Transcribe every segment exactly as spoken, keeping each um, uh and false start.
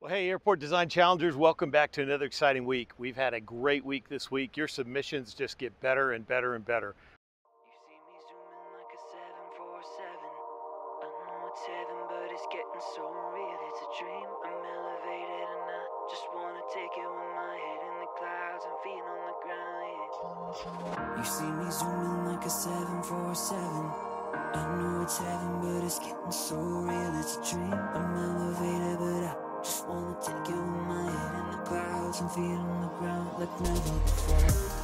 Well, hey, Airport Design Challengers, welcome back to another exciting week. We've had a great week this week. Your submissions just get better and better and better. You see me zooming like a seven four seven. I know it's heaven, but it's getting so real. It's a dream. I'm elevated and I just wanna take it with my head in the clouds and feet on the ground. Yeah. You see me zooming like a seven four seven. I know it's heaven, but it's getting so real. It's a dream. I'm elevated, but I just wanna take it with my head in the clouds and feet on the ground like never before.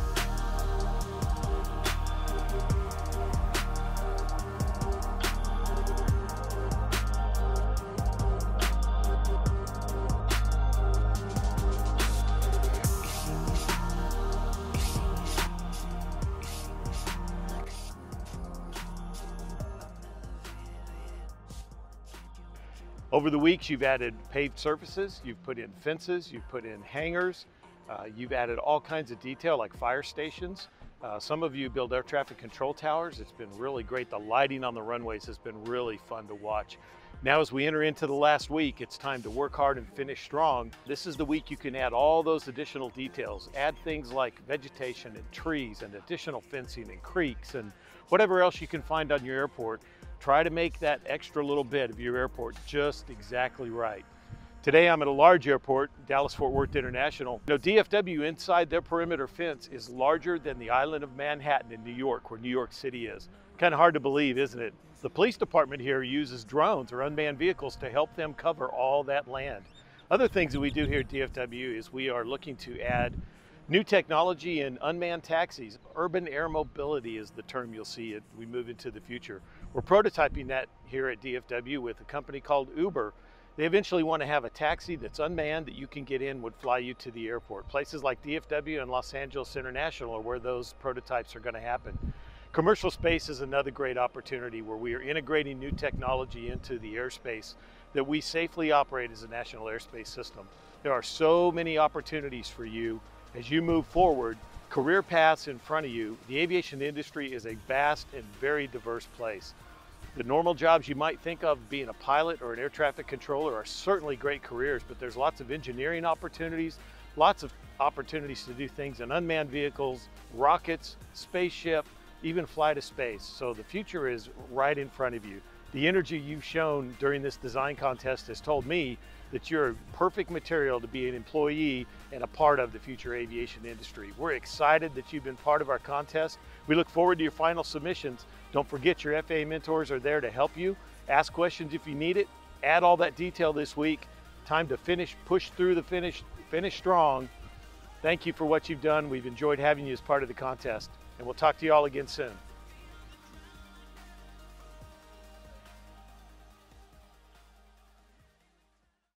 Over the weeks, you've added paved surfaces, you've put in fences, you've put in hangars, uh, you've added all kinds of detail like fire stations. Uh, some of you build air traffic control towers. It's been really great. The lighting on the runways has been really fun to watch. Now, as we enter into the last week, it's time to work hard and finish strong. This is the week you can add all those additional details. Add things like vegetation and trees and additional fencing and creeks and whatever else you can find on your airport. Try to make that extra little bit of your airport just exactly right. Today I'm at a large airport, Dallas-Fort Worth International. You know, D F W inside their perimeter fence is larger than the island of Manhattan in New York, where New York City is. Kind of hard to believe, isn't it? The police department here uses drones or unmanned vehicles to help them cover all that land. Other things that we do here at D F W is we are looking to add new technology in unmanned taxis. Urban air mobility is the term you'll see as we move into the future. We're prototyping that here at D F W with a company called Uber. They eventually want to have a taxi that's unmanned that you can get in, would fly you to the airport. Places like D F W and Los Angeles International are where those prototypes are going to happen. Commercial space is another great opportunity where we are integrating new technology into the airspace that we safely operate as a national airspace system. There are so many opportunities for you as you move forward, career paths in front of you. The aviation industry is a vast and very diverse place. The normal jobs you might think of being a pilot or an air traffic controller are certainly great careers, but there's lots of engineering opportunities, lots of opportunities to do things in unmanned vehicles, rockets, spaceship, even fly to space. So the future is right in front of you. The energy you've shown during this design contest has told me that you're perfect material to be an employee and a part of the future aviation industry. We're excited that you've been part of our contest. We look forward to your final submissions. Don't forget your F A A mentors are there to help you. Ask questions if you need it. Add all that detail this week. Time to finish, push through the finish, finish strong. Thank you for what you've done. We've enjoyed having you as part of the contest, and we'll talk to you all again soon.